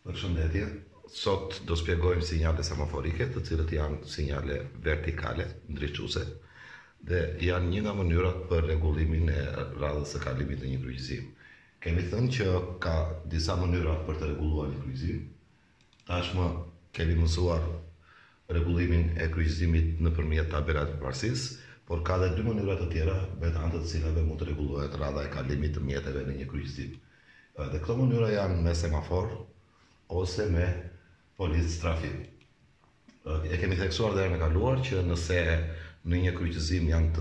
Përshëndetje. Sot do shpjegojmë sinjale semaforike, të cilët janë sinjale vertikale, ndriçuese, dhe janë një nga mënyrat për rregullimin e radhës së kalimit në një kryqëzim. Kemi thënë që ka disa mënyra për të rregulluar një kryqëzim. Tashmë kemi mësuar rregullimin e kryqëzimit nëpërmjet tabelave të parësisë, por ka dhe dy mënyra të tjera me të anë të cilave mund të rregullohet radha e kalimit të mjeteve në një kryqëzim. Dhe këto mënyra janë me semafor ose me policë trafik. E kemi theksuar dhe në kaluar që nëse në një kryqëzim janë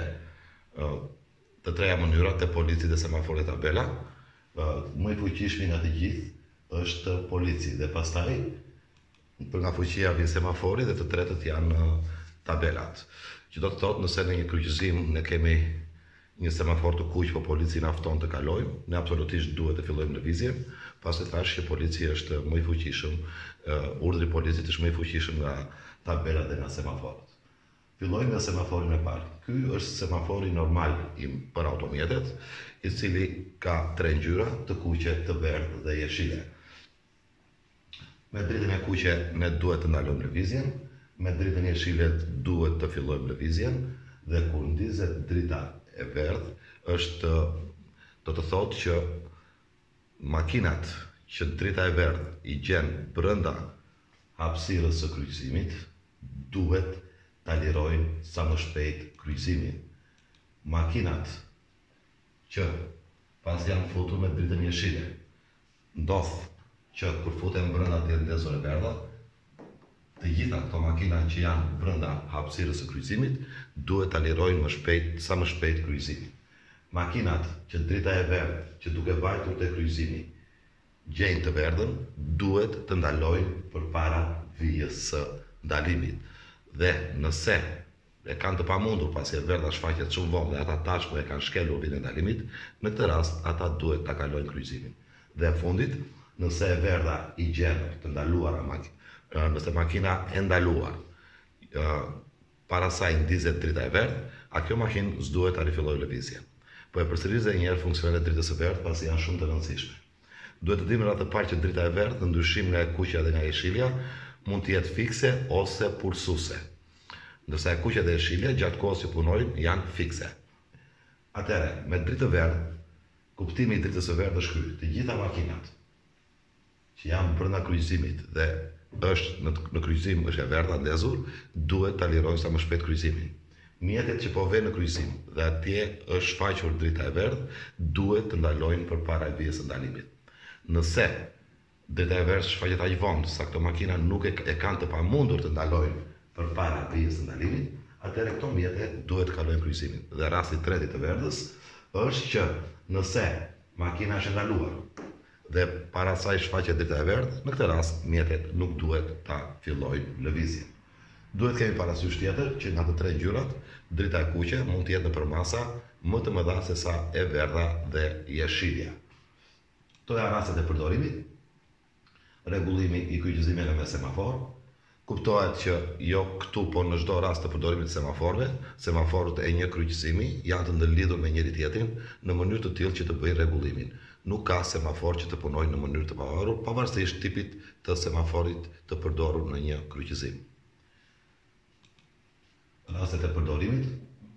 të treja mënyrat e policit dhe semaforit tabela, më i fuqishmi nga të gjithë është polici dhe pastaj për nga fuqia vjen semafori dhe të tretët janë tabelat. Që do të thotë nëse në një kryqëzim ne kemi një semafor të kuq, po polici na fton të kalojmë, ne absolutisht duhet të fillojmë lëvizjen, pasi thash që polici është më i fuqishëm, urdhri i policit është më i fuqishëm nga tabelat dhe nga semaforët. Fillojmë nga semaforin e parë. Ky është semafori normal për automjetet, i cili ka tre ngjyra, të kuqe, të verdhë dhe jeshile. Me dritën e kuqe ne duhet të ndalojmë lëvizjen, me dritën e jeshile duhet të fillojmë lëvizjen, dhe kur ndizet drita e verdhë do të thotë që makinat që drita e verdhë i gjen brenda hapësirës së kryqëzimit duhet ta lirojnë sa më shpejt kryqëzimin. Makinat që pas janë futur me dritën jeshile, ndodh që kur futen brenda të ndezur e verdha, të gjitha këto makina që janë brenda hapësirës së kryqëzimit duhet ta lirojnë më shpejt, sa më shpejt kryqëzimin. Makinat që drita e verdhë, që duke vajtur te kryqëzimi, gjejnë të verdhën, duhet të ndalojnë përpara vijës së ndalimit. Dhe nëse e kanë të pamundur pasi e verdha shfaqet shumë vonë dhe ata tashmë e kanë shkelur vijën e ndalimit, në këtë rast ata duhet ta kalojnë kryqëzimin. Dhe fundit, nëse e verdha i gjen të ndaluara nëse makina e ndaluar para saj ndizet drita e verdhë, a kjo makinë s'duhet ta rifillojë lëvizjen. Po e përsëris edhe një herë funksionet e dritës së verdhë pasi janë shumë të rëndësishme. Duhet të dimë në atë parë që drita e verdhë, në ndryshim nga e kuqja dhe nga e jeshilja, mund të jetë fikse ose pulsuese. Ndërsa e kuqja dhe e jeshilja gjatë kohës që punojnë janë fikse. Atëherë, me dritë të verdhë, kuptimi i dritës së verdhë është ky: të gjitha makinat që janë brenda kryqëzimit dhe është në kryqëzim është e verdha ndezur, duhet ta lirojnë sa më shpejt kryqëzimin. Mjetet që po vënë në kryqëzim dhe atje është shfaqur drita e verdhë, duhet të ndalojnë përpara vijës së ndalimit. Nëse drita e verdhë shfaqet aq vonë sa këto makina nuk e kanë të pamundur të ndalojnë përpara vijës së ndalimit, atëherë këto mjete duhet të kalojnë kryqëzimin. Dhe rasti i tretë të verdhës është që nëse makina është ndaluar dhe para saj shfaqet drita e verdhë, në këtë rast mjetet nuk duhet ta fillojnë lëvizjen. Duhet kemi parasysh tjetër që nga të tre ngjyrat, drita e kuqe mund të jetë nëpër masa më të mëdha se sa e verdha dhe jeshilja. Këto janë rastet e përdorimit. Rregullimi i kryqëzimeve me semafor. Kuptohet që jo këtu, por në çdo rast të përdorimit të semaforëve, semaforët e një kryqëzimi janë të ndërlidhur me njëri tjetrin në mënyrë të tillë që të bëjnë rregullimin. Nuk ka semafor që të punojnë në mënyrë të pavarur, pavarësisht tipit të semaforit të përdorur në një kryqëzim. Rastet e përdorimit.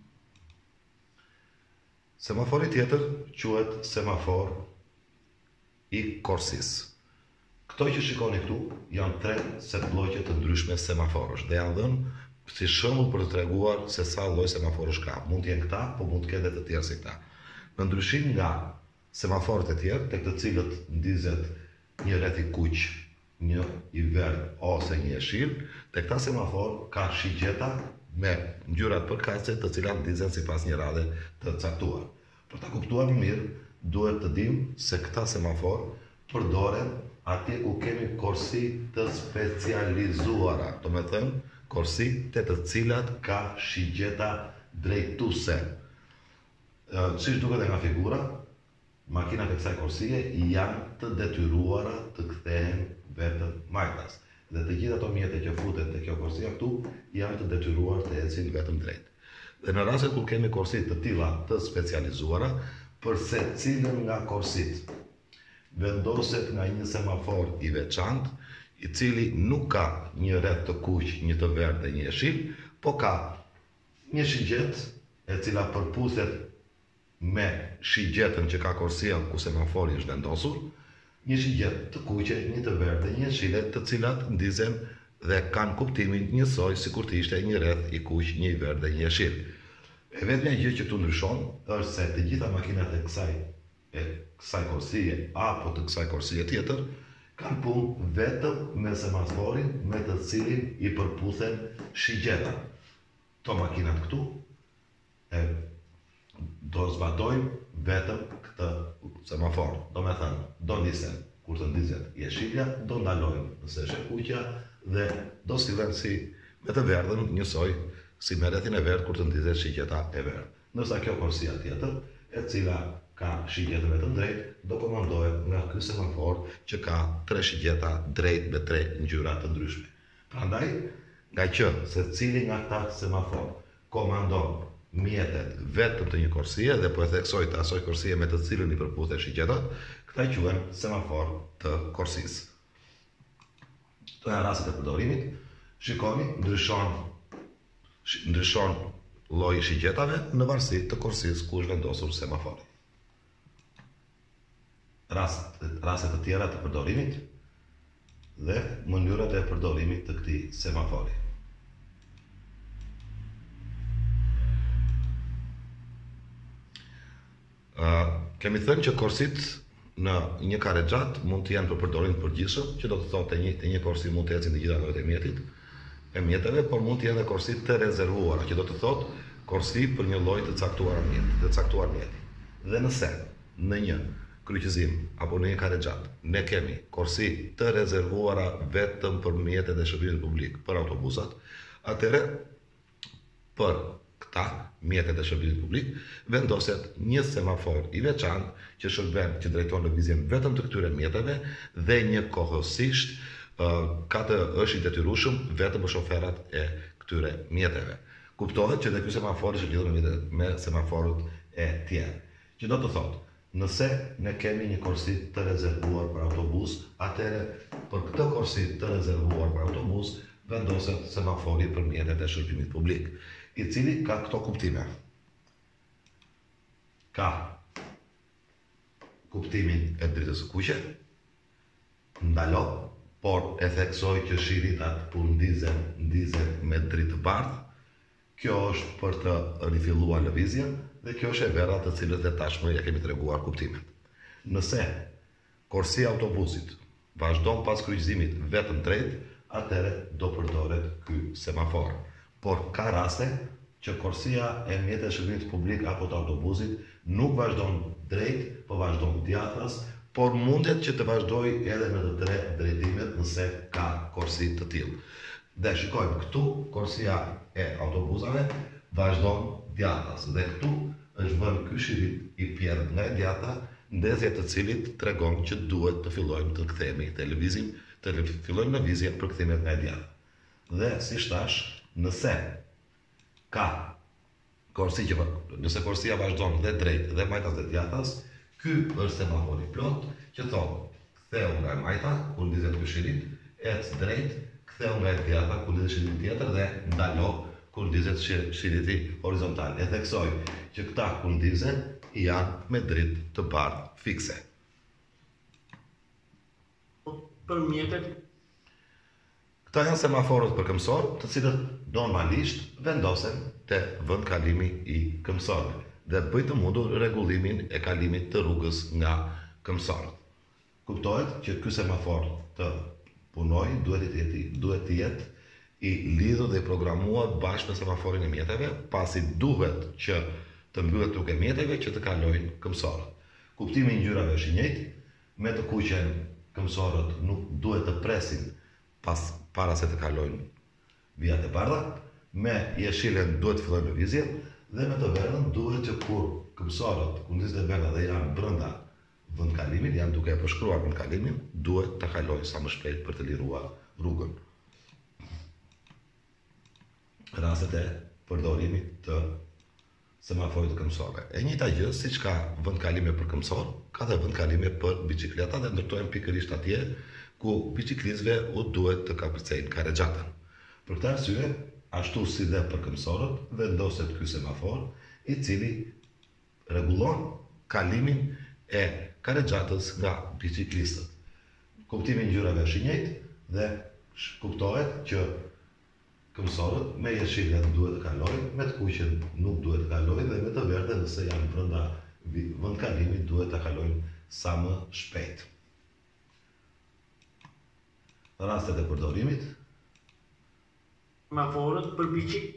Semafori tjetër quhet semafor i korsisë. Këto që shikoni këtu janë tre set lloje të ndryshme semaforësh dhe janë dhënë si shembull për të treguar se sa lloj semaforësh ka. Mund të jenë këta, po mund të ketë edhe të tjerë si këta. Në ndryshim nga semaforët e tjerë, tek të cilët ndizet një rreth i kuq, një i verdhë ose një jeshil, tek këta semafor ka shigjeta me ngjyrat përkatëse të cilat ndizen sipas një radhe të caktuar. Për ta kuptuar më mirë, duhet të dimë se këta semafor përdoren atje ku kemi korsi të specializuara, do me thënë korsi të cilat ka shigjeta drejtuese. Siç duket nga figura, makinat e kësaj korsie janë të detyruara të kthehen vetëm majtas. Dhe të gjitha ato mjete që futen te kjo korsia këtu janë të detyruar të ecin vetëm drejt. Dhe në rastet kur kemi korsi të tilla të specializuara, për secilën nga korsit vendoset nga një semafor i veçantë, i cili nuk ka një rreth të kuq, një të verdhë dhe një jeshil, po ka një shigjet e cila përputhet me shigjetën që ka korsia ku semafori është vendosur, një shigjet të kuqe, një të verdhë dhe një jeshile, të cilat ndizen dhe kanë kuptimin njësoj sikur të ishte një rreth i kuq, një i verdhë dhe një jeshil. E vetmja gjë që këtu ndryshon është se të gjitha makinat e kësaj korsie apo të kësaj korsie tjetër kanë punë vetëm me semaforin me të cilin i përputhen shigjeta. To makinat këtu do zbatojnë vetëm këtë semafor. Do me thënë, do ndisen kur të ndizet jeshilja, do ndalojnë nëse është e kuqja dhe do sillen si me të verdhën njësoj si me rrethin e verdh kur të ndizet shigjeta e verdh. Ndërsa kjo korsia tjetër, e cila ka shigjetën e të drejtë, do komandohet nga ky semafor që ka 3 shigjeta drejt me 3 ngjyra të ndryshme. Prandaj, nga që secili nga këta semafor komandon mjetet vetëm të një korsie dhe po e theksoj të asoj korsie me të cilën i përputhen shigjetat, këta quhen semafor të korsisë. Këto janë rastet e përdorimit. Shikoni, ndryshon lloji i shigjetave në varësi të korsisë ku është vendosur semafori. Rastet të tjera të përdorimit dhe mënyrat e përdorimit të këtij semafori. Kemi thënë që korsit në një karexhat mund të janë për përdorim të përgjithshëm, që do të thotë të një korsi mund të ecin të gjitha llojet e mjeteve, por mund të jenë edhe korsi të rezervuara, që do të thotë korsi për një lloj të caktuar mjeti. Dhe nëse në një kryqëzim apo në një karexhat ne kemi korsi të rezervuara vetëm për mjetet e shërbimit publik, për autobusat, atëherë për këta mjetet e shërbimit publik vendoset një semafor i veçantë që shërben, që drejton lëvizjen vetëm të këtyre mjeteve dhe një kohësisht ka të është i detyrueshëm vetëm për shoferat e këtyre mjeteve. Kuptohet që dhe ky semafor është lidhur me semaforët e tjerë. Që do të thotë, nëse ne kemi një korsi të rezervuar për autobus, atëherë për këtë korsi të rezervuar për autobus vendoset semafori për mjetet e shërbimit publik, i cili ka këto kuptime. Ka kuptimin e dritës së kuqe, ndalo, por e theksoj që shiritat kur ndizen me dritë të bardhë. Kjo është për të rifilluar lëvizjen dhe kjo është e vera të cilët dhe tashmë ja kemi treguar kuptimet. Nëse korsia autobusit vazhdon pas kryqëzimit vetëm drejt, atëherë do përdoret ky semafor. Por ka raste që korsia e mjeteve të shërbimit publik apo të autobusit nuk vazhdon drejt, po vazhdon djathtas, por mundet që të vazhdoj edhe në të 3 drejtimet nëse ka korsi të tillë. Dhe shikojmë, këtu korsia e autobusave vazhdon djathtas dhe këtu është vënë ky shirit i pjedh nga e djatha, ndezje të cilit tregon që duhet të fillojmë të kthehemi te lëvizim, të fillojmë lëvizjen për kthimet nga e djatha. Dhe siç thash, nëse korsia vazhdon dhe drejt dhe majtas dhe djathtas, ky është semafori plot që thonë ktheu nga e majta kur ndizet ky shirit, ec drejt, ktheu nga e djatha kur ndizet shiriti tjetër dhe ndalo kur ndizet shiriti horizontal. E theksoj që këta kur ndizen janë me dritë të bardhë fikse. Për mjetet? Këta janë semaforët për këmsorë, të cilët normalisht vendosen te vendkalimi i këmsorëve dhe bëj të mundur rregullimin e kalimit të rrugës nga këmsorët. Kuptohet që ky semafor të punojë duhet të jetë i lidhur dhe i programuar bashkë me semaforin e mjeteve, pasi duhet që të mbyllet rrugë e mjeteve që të kalojnë këmsorët. Kuptimi i ngjyrave është i njëjtë, me të kuqen këmsorët nuk duhet të presin para se të kalojnë vijat e bardha, me jeshilen duhet të fillojnë lëvizjen dhe me të verdhën duhet që kur këmsorët, kur ndizet e verdha dhe janë brenda vendkalimit, janë duke e përshkruar vendkalimin, duhet të kalojnë sa më shpejt për të liruar rrugën. Rastet e përdorimit të semaforit këmësore. E njëjta gjë, siç ka vend kalime për këmësor, ka dhe vend kalime për bicikleta dhe ndërtojnë pikërisht atje ku biciklistëve u duhet të kapicejnë karrexhatën. Për këtë arsye, ashtu si dhe për këmësorët, vendoset ky semafor, i cili rregullon kalimin e karrexhatës nga biciklistët. Kuptimi i ngjyrave është i njëjtë dhe kuptohet që këmësorët me jeshile duhet të kalojnë, me të kuqen nuk duhet të kalojnë dhe me të verdhe nëse janë brenda vend kalimit duhet të kalojnë sa më shpejt. Rastet e përdorimit. Semaforët për biçik.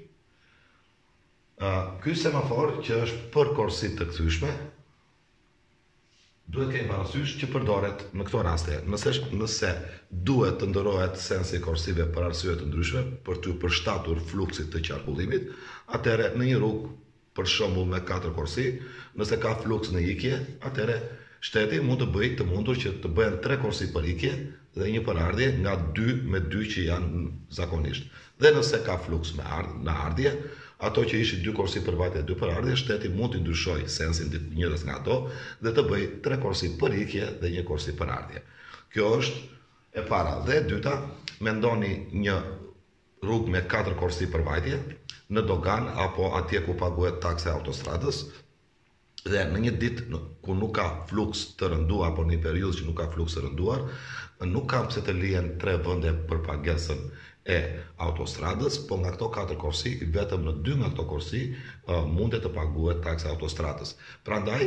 Ky semafor që është për korsit të kthyeshme, duhet kemi parasysh që përdoret në këto raste. Nëse duhet të ndërohet sensi i korsive për arsye të ndryshme, për të përshtatur fluksit të qarkullimit, atëherë në një rrugë, për shembull me 4 korsi, nëse ka fluks në ikje, atëherë shteti mund të bëjë të mundur që të bëhen 3 korsi për ikje dhe një për ardhje nga 2 me 2 që janë zakonisht. Dhe nëse ka fluks në ardhje, ato që ishin 2 korsi për vajtje dhe 2 për ardhje, shteti mund të ndryshojë sensin njërës nga ato dhe të bëjë 3 korsi për ikje dhe 1 korsi për ardhje. Kjo është e para. Dhe e dyta, mendoni një rrugë me 4 korsi për vajtje në dogan apo atje ku paguhet taksa e autostradës dhe në një ditë ku nuk ka fluks të rënduar apo në një periudhë që nuk ka fluks të rënduar, nuk ka pse të lihen 3 vende për pagesën e autostradës, po nga këto 4 korsi, vetëm në 2 nga këto korsi mundet të paguhet taksa e autostradës. Prandaj,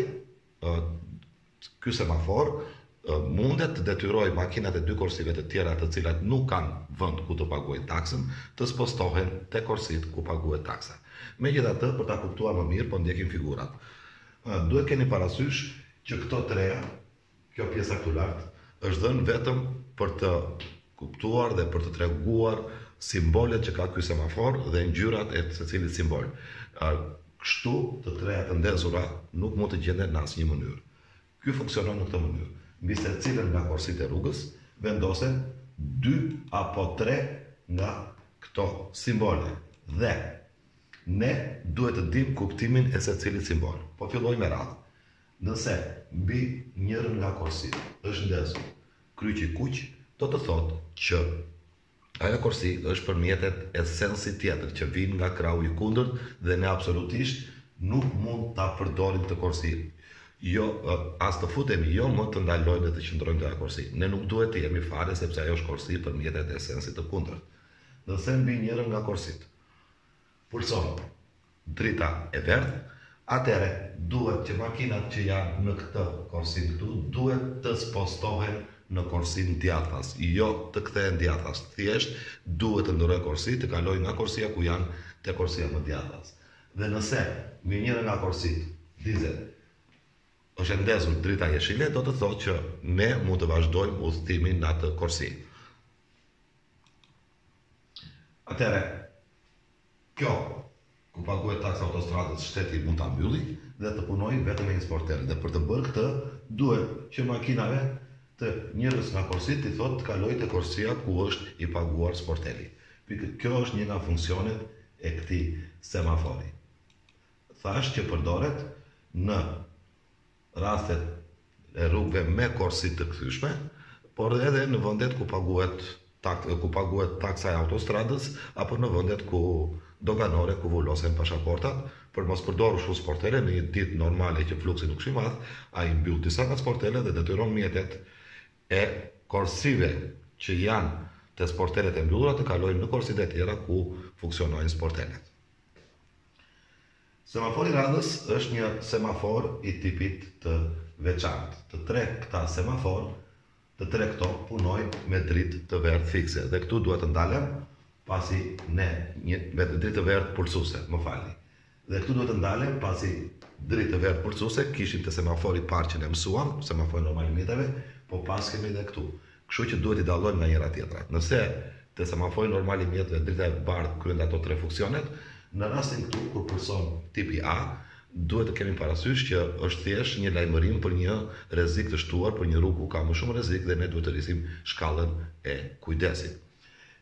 ky semafor mundet të detyroj makinat e 2 korsive të tjera të cilat nuk kanë vend ku të paguajnë taksën, të spostohen te korsit ku paguhet taksa. Megjithatë, për ta kuptuar më mirë, po ndjekim figurat. Duhet keni parasysh që këto treja, kjo pjesa këtu lart, është dhënë vetëm për të kuptuar dhe për të treguar simbolet që ka ky semafor dhe ngjyrat e secilit simbol. Kështu të treja të ndezura nuk mund të gjenden në asnjë mënyrë. Ky funksionon në këtë mënyrë. Mbi secilën nga korsitë e rrugës vendosen 2 apo 3 nga këto simbole dhe ne duhet të dimë kuptimin e secilit simbol. Po filloj me radhë. Nëse mbi njërin nga korsitë është ndezur kryqi kuq, do të thotë që ajo korsi është për mjetet e sensit tjetër që vijnë nga krahu i kundërt dhe ne absolutisht nuk mund ta përdorim të korsi. Jo, as të futemi, jo më të ndalojmë dhe të qëndrojmë të korsi. Ne nuk duhet të jemi fare sepse ajo është korsi për mjetet e sensit të kundërt. Nëse mbi njërin nga korsit pulson drita e verdhë, atëherë duhet që makinat që janë në këtë korsin këtu duhet të spostohen në korsin djathtas, jo të kthehen djathtas. Thjesht duhet të ndërrojë korsi, të kalojë nga korsia ku janë te korsia më djathtas. Dhe nëse mbi njërin nga korsit dizel është ndezur drita jeshile, do të thotë që ne mund të vazhdojmë udhëtimin në atë korsi. Atëherë, kjo ku paguhet taksa autostradës, shteti mund ta mbylli dhe të punojë vetëm me një sportel. Dhe për të bërë këtë, duhet që makinave të njërës nga korsit i thotë të kalojë te korsia ku është i paguar sporteli. Kjo është një nga funksionet e këtij semafori. Thash që përdoret në rastet e rrugëve me korsi të kthyeshme, por edhe në vendet ku paguhet taksa e autostradës apo në vendet ku doganore ku vullosen pasaportat, për mos përdorur shumë sportele në një ditë normale që fluksi nuk është i madh, ai mbyll disa nga sportele dhe detyron mjetet e korsive që janë te sportelet e mbyllura të kalojnë në korsitë e tjera ku funksionojnë sportelet. Semafori i radhës është një semafor i tipit të veçantë. Të tre këta semafor, të tre këto punojnë me dritë të verdhë fikse. Dhe këtu duhet të ndalem pasi ne me dritë të verdhë pulsuese, më falni. Dhe këtu duhet të ndalem pasi dritë të verdhë pulsuese kishim te semafori parë që ne mësuam, semafori normal i mjeteve, po pas kemi edhe këtu. Kështu që duhet i dallojmë nga njëra tjetra. Nëse te semafori normal i mjeteve drita e bardhë kryen ato tre funksionet, në rastin këtu kur pulson tipi A, duhet të kemi parasysh që është thjesht një lajmërim për një rrezik të shtuar, për një rrugë ku ka më shumë rrezik dhe ne duhet të rrisim shkallën e kujdesit.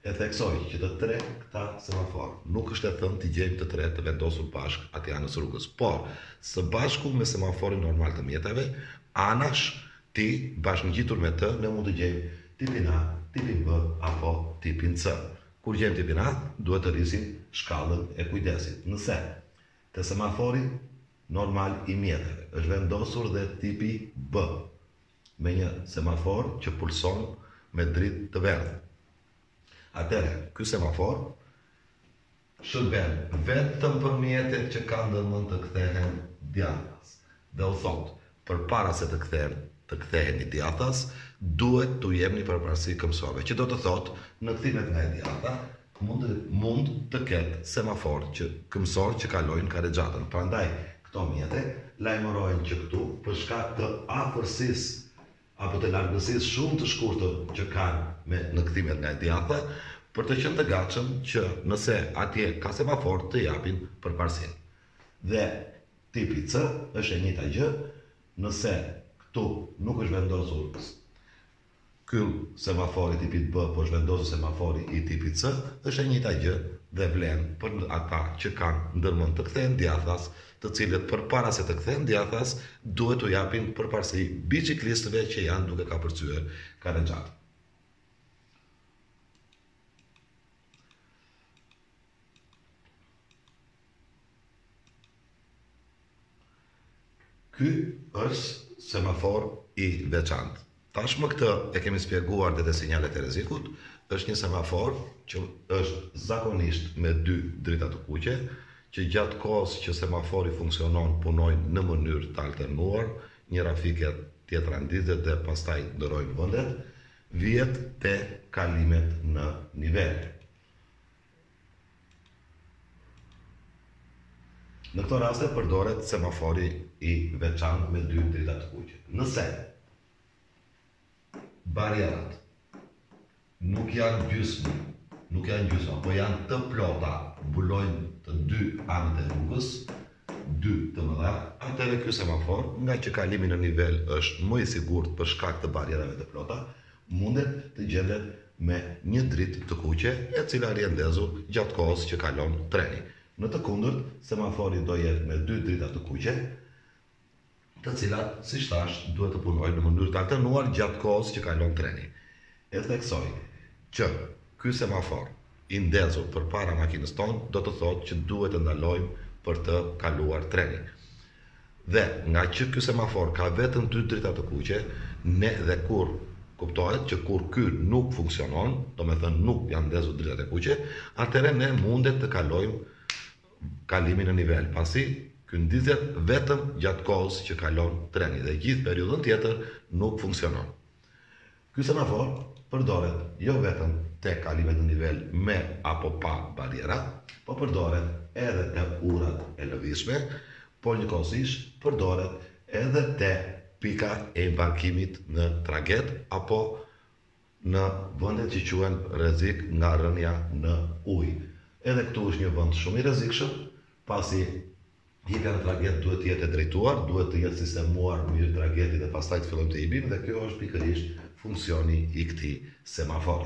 E theksoj që të tre këta semafor nuk është e thënë t'i gjejmë të tre të vendosur bashkë aty anës rrugës, por së bashku me semaforin normal të mjeteve, anash ti bashkëngjitur me të ne mund të gjejmë tipin A, tipin B apo tipin C. Kur gjejmë tipin A, duhet të rrisim shkallën e kujdesit. Nëse te semafori normal i mjeteve është vendosur dhe tipi B me një semafor që pulson me dritë të verdhë, atëherë, ky semafor shërben vetëm për mjetet që kanë ndërmend të kthehen djathtas. Dhe u thot, përpara se të ktheheni djathtas, duhet t'u jepni përparësi këmsorëve, që do të thot, në kthimet nga e djathta mund të ketë semafor që këmsor që kalojnë karexhatën. Prandaj, këto mjete lajmërojnë që këtu për shkak të afërsisë apo të largësisë shumë të shkurtër që kanë në kthimet nga e djathta, për të qenë të gatshëm që nëse atje ka semafor të japin përparësinë. Dhe tipi C është e njëjta gjë, nëse këtu nuk është vendosur ky semafori i tipit B, po është vendosur semafori i tipit C, është e njëjta gjë dhe vlen për ata që kanë ndërmend të kthehen djathtas, të cilët përpara se të kthehen djathtas duhet t'u japin përparësi biciklistëve që janë duke ka përcyer karexhat. Ky është semafor i veçantë. Tashmë këtë e kemi spjeguar dhe te sinjalet e rrezikut, është një semafor që është zakonisht me dy drita të kuqe, që gjatë kohës që semafori funksionon punojnë në mënyrë të alternuar, njëra fike tjetra ndizet dhe pastaj ndërojnë vendet, vihet te kalimet në nivel. Në këto raste përdoret semafori i veçantë me dy drita të kuqe. Nëse barierat nuk janë gjysmë, po janë të plota, mbulojnë të dy anët e rrugës, dy të mëdha, atëherë ky semafor, nga që kalimi në nivel është më i sigurt për shkak të barierave të plota, mundet të gjendet me një dritë të kuqe, e cila riendezur gjatë kohës që kalon treni. Në të kundërt, semafori do jetë me dy drita të kuqe, të cilat, siç thash, duhet të punojnë në mënyrë të alternuar gjatë kohës që kalon treni. E theksoj që ky semafor i ndezur përpara makinës tonë do të thotë që duhet të ndalojmë për të kaluar trenin. Dhe nga që ky semafor ka vetëm dy drita të kuqe, ne dhe kur kuptohet që kur ky nuk funksionon, do me thënë nuk janë ndezur dritat e kuqe, atëherë ne mundet të kalojmë kalimin në nivel, pasi ky ndizet vetëm gjatë kohës që kalon treni dhe gjithë periudhën tjetër nuk funksionon. Ky semafor përdoret jo vetëm te kalimet në nivel me apo pa bariera, po përdoret edhe te urat e lëvizshme, por njëkohësisht përdoret edhe te pika e embarkimit në tragjet apo në vendet që quhen rrezik nga rënja në ujë. Edhe këtu është një vend shumë i rrezikshëm, pasi hipja në tragjet duhet të jetë e drejtuar, duhet të jetë sistemuar mirë tragjeti dhe pastaj të fillojmë të hipim, dhe kjo është pikërisht funksioni i këtij semafori.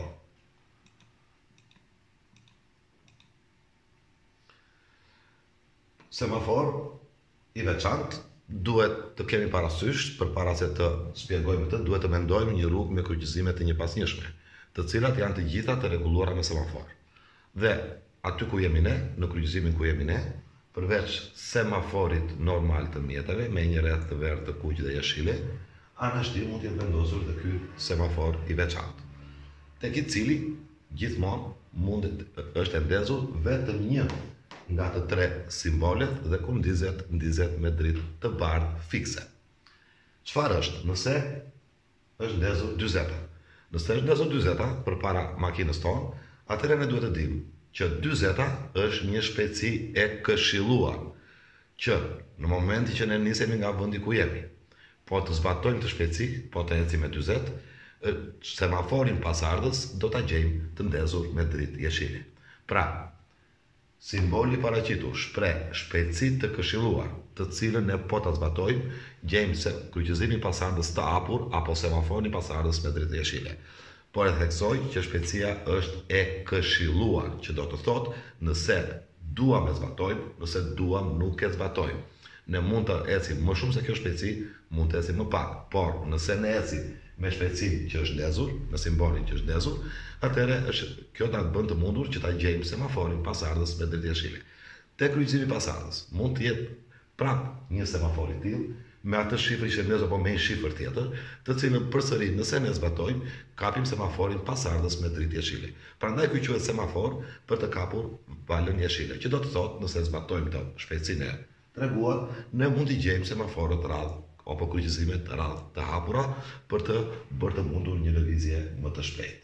Semafor i veçantë duhet të kemi parasysh, përpara se të shpjegojmë të, duhet të mendojmë një rrugë me kryqëzime të njëpasnjëshme, të cilat janë të gjitha të rregulluara me semafor. Dhe aty ku jemi ne, në kryqëzimin ku jemi ne, përveç semaforit normal të mjeteve, me një rreth të verdhë, të kuq dhe jeshile, anashti mund të jetë vendosur dhe ky semafor i veçantë, tek i cili gjithmonë është ndezur vetëm një nga të tre simbolet dhe ku ndizet me dritë të bardhë fikse. Çfarë është nëse është ndezur 40? Nëse është ndezur 40 përpara makinës tonë, atëherë ne duhet të dimë që 40 është një shpejtësi e këshilluar, që në momenti që ne nisemi nga vendi ku jemi, po të zbatojmë të shpejtësi, po të ecim me 40, semaforin pasardhës do ta gjejmë të ndezur me dritë jeshile. Pra, simboli paraqitur shpreh shpejtësi të këshilluar, të cilën ne po ta zbatojmë, gjejmë se kryqëzimi pasardhës të hapur apo semaforin pasardhës me dritë jeshile. por e theksoj që shpejtësia është e këshilluar, që do të thotë nëse duam e zbatojmë, nëse duam nuk e zbatojmë. Ne mund të ecim më shumë se kjo shpejtësi, mund të ecim më pak, por nëse ne ecim me shpejtësinë që është ndezur, në simbolin që është ndezur, atëherë kjo na bën të mundur që ta gjejmë semaforin pasardhës me dritë jeshile. Te kryqëzimi pasardhës mund të jetë prap një semafor i tillë, me atë shifër që ndezur apo me një shifër tjetër, të cilën përsëri nëse ne zbatojmë, kapim semaforin pasardhës me dritë jeshile. Prandaj ky quhet semafor për të kapur valën jeshile, që do të thotë nëse zbatojmë të shpejtësinë e treguar, ne mund të gjejmë semaforët radhë apo kryqëzimet radhë të hapura për të bërë të mundur një lëvizje më të shpejtë.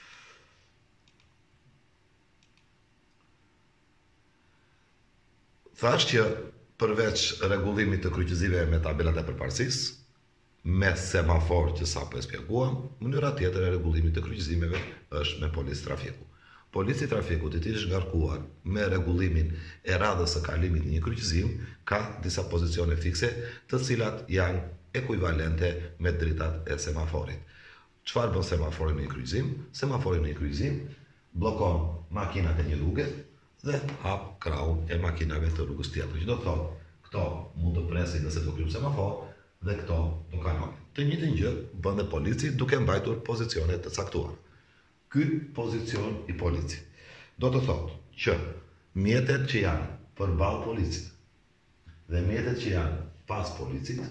Thash që përveç rregullimit të kryqëzimeve me tabelat e përparësisë, me semafor që sapo e shpjeguam, mënyra tjetër e rregullimit të kryqëzimeve është me policë trafiku. Polici trafikut i cili është ngarkuar me rregullimin e radhës së kalimit në një kryqëzim ka disa pozicione fikse, të cilat janë ekuivalente me dritat e semaforit. Çfarë bën semafori në një kryqëzim? Semafori në një kryqëzim bllokon makinat e një rruge dhe hap krahun e makinave të rrugës tjetër. Që do të thotë, këto mund të presin nëse do kryejmë semafor dhe këto do kalojnë. Të njëjtën gjë bën dhe polici duke mbajtur pozicione të caktuara. Ky pozicion i policit do të thotë që mjetet që janë përballë policit dhe mjetet që janë pas policit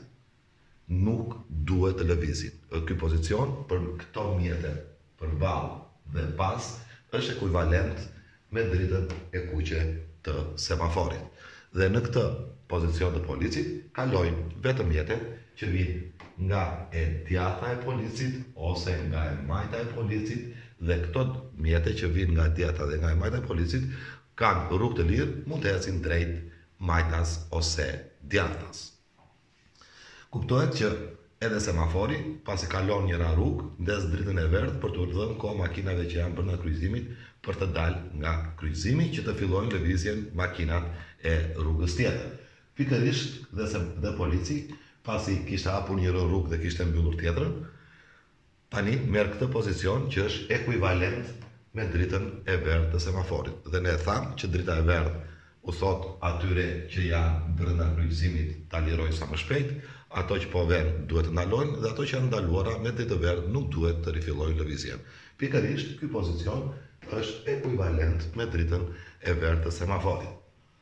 nuk duhet të lëvizin. Ky pozicion për këto mjete përballë dhe pas është ekuivalent me dritën e kuqe të semaforit. Dhe në këtë pozicion të policit kalojnë vetëm mjetet që vijnë nga e djatha e policit ose nga e majta e policit, dhe këto mjete që vijnë nga djatha dhe nga e majta e policit kanë rrugë të lirë, mund të ecin drejt majtas ose djathtas. Kuptohet që edhe semafori, pasi kalon njëra rrugë, ndez dritën e verdhë për të dhënë kohë makinave që janë brenda kryqëzimit për të dalë nga kryqëzimi që të fillojnë lëvizjen makinat e rrugës tjetër. Pikërisht dhe polici, pasi kishte hapur një rrugë dhe kishte mbyllur tjetrën, tani merr këtë pozicion që është ekuivalent me dritën e verdhë të semaforit. Dhe ne thamë që drita e verdhë u thot atyre që janë brenda kryqëzimit ta lirojnë sa më shpejt, ato që po vënë duhet të ndalojnë dhe ato që janë ndaluara me dritë të verdhë nuk duhet të rifillojnë lëvizjen. Pikërisht ky pozicion është ekuivalent me dritën e verdhë të semaforit.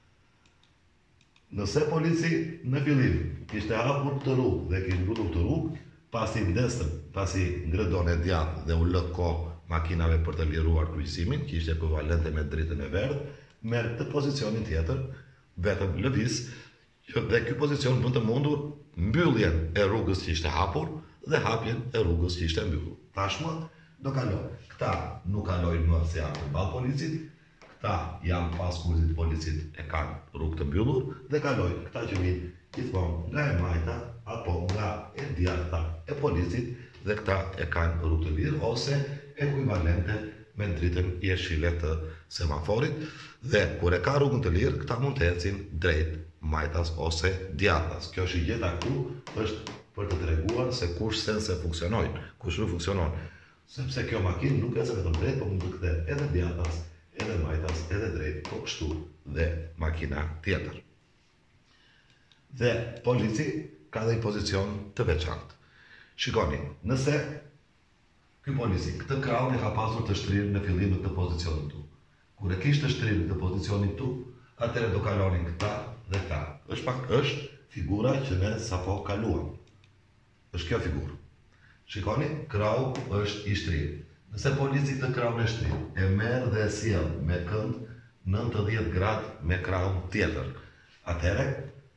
Nëse polici në fillim kishte hapur këtë rrugë dhe kishte mbyllur këtë rrugë, pasi ngrëdon e djathtë dhe u lë kohë makinave për të liruar kryqëzimin, që ishte ekuivalente me dritën e verdhë, merr këtë pozicionin tjetër, vetëm lëviz, dhe ky pozicion bën të mundur mbylljen e rrugës që ishte hapur dhe hapjen e rrugës që ishte mbyllur. Tashmë do kalojnë. Këta nuk kalojnë më se janë përballë policit, këta janë pas kursit policit e kanë rrugë të mbyllur dhe kalojnë këta që vinë gjithmonë nga e majta apo nga e djathta e policit dhe këta e kanë rrugë të lirë ose ekuivalente me dritën jeshile të semaforit dhe kur e ka rrugën të lirë, këta mund të ecin drejt majtas ose djathtas. Kjo shigjeta këtu është për të treguar se kush sense funksionojnë, kush nuk funksionon. Sepse kjo makinë nuk ecë vetëm drejt, por mund të kthehet edhe djathtas, edhe majtas, edhe drejt, po kështu dhe makina tjetër. Dhe polici ka dhe një pozicion të veçantë. Shikoni, nëse ky polici këtë krahun e ka pasur të shtrirë në fillim në këtë pozicionin këtu. Kur e kishte shtrirë në këtë pozicionin këtu, atëherë do kalonin këta dhe këta. Është figura që ne sapo kaluam. Është kjo figurë. Shikoni, krahu është i shtrirë. Nëse polici këtë krahun e shtrirë, e merr dhe e sjell me kënd 90 gradë me krahun tjetër, atëherë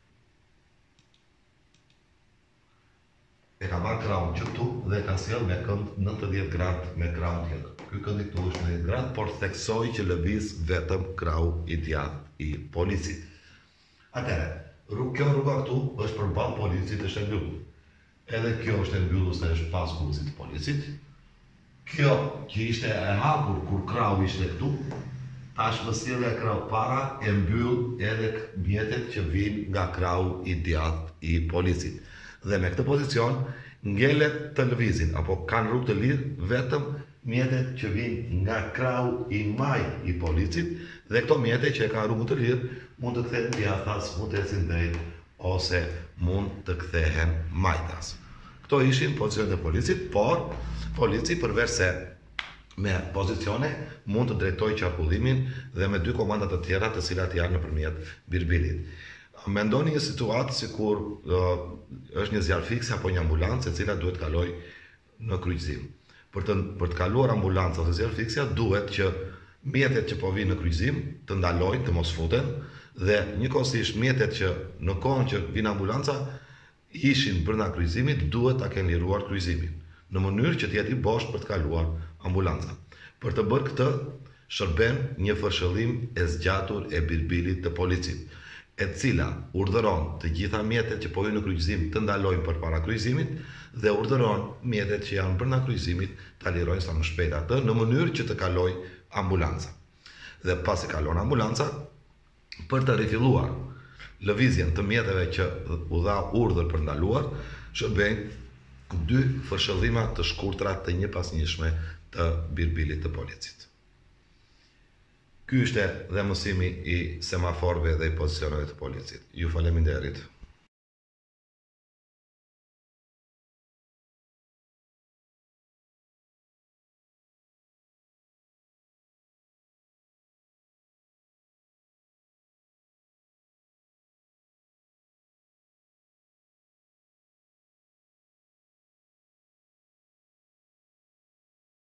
e ka marrë krahun që këtu dhe ka sjell me kënd 90 gradë me krahun tjetër. Ky kënd këtu është 90 gradë, por theksoi që lëviz vetëm krahu i djathtë i policit. Atëherë, kjo rruga këtu është përballë policit është e mbyllur. Edhe kjo është e mbyllur se është pas kursit të policit. Kjo që ishte e hapur kur krahu ishte këtu, tashmë sjellja e krahut para e mbyll edhe mjetet që vijnë nga krahu i djathtë i policit. Dhe me këtë pozicion ngelet të lëvizin apo kanë rrugë të lirë vetëm mjetet që vinë nga krau I maj I policit dhe këto mjete që e kanë rrugën të lirë mund të kthehen djathtas, mund të ecin drejt ose mund të kthehen majtas. Këto ishin pozicionet e policit, por polici përveç se me pozicione mund të drejtoj qarkullimin dhe me 2 komanda të tjera të cilat janë nëpërmjet birbilit. Mendoni një situatë sikur është një zjarr fikse apo një ambulancë e cila duhet kaloj në kryqëzim. Për të kaluar ambulanca ose zjarr fikse duhet që mjetet që po vinë në kryqëzim të ndalojnë, të mos futen dhe njëkohësisht mjetet që në kohën që vinë ambulanca ishin brenda kryqëzimit duhet ta kenë liruar kryqëzimin në mënyrë që të jetë I bosh për të kaluar ambulanca. Për të bërë këtë shërben një fërshëllim e zgjatur e birbilit të policit, e cila urdhëron të gjitha mjetet që po hyjnë në kryqëzim të ndalojnë përpara kryqëzimit dhe urdhëron mjetet që janë brenda kryqëzimit ta lirojnë sa më shpejt atë në mënyrë që të kalojë ambulanca. Dhe pasi kalon ambulanca, për të rifilluar lëvizjen të mjeteve që u dha urdhër për ndaluar, shërbejnë 2 fërshëllima të shkurtra të njëpasnjëshme të birbilit të policit. Ky ishte dhe mësimi I semaforëve dhe I pozicioneve të policit. Ju faleminderit.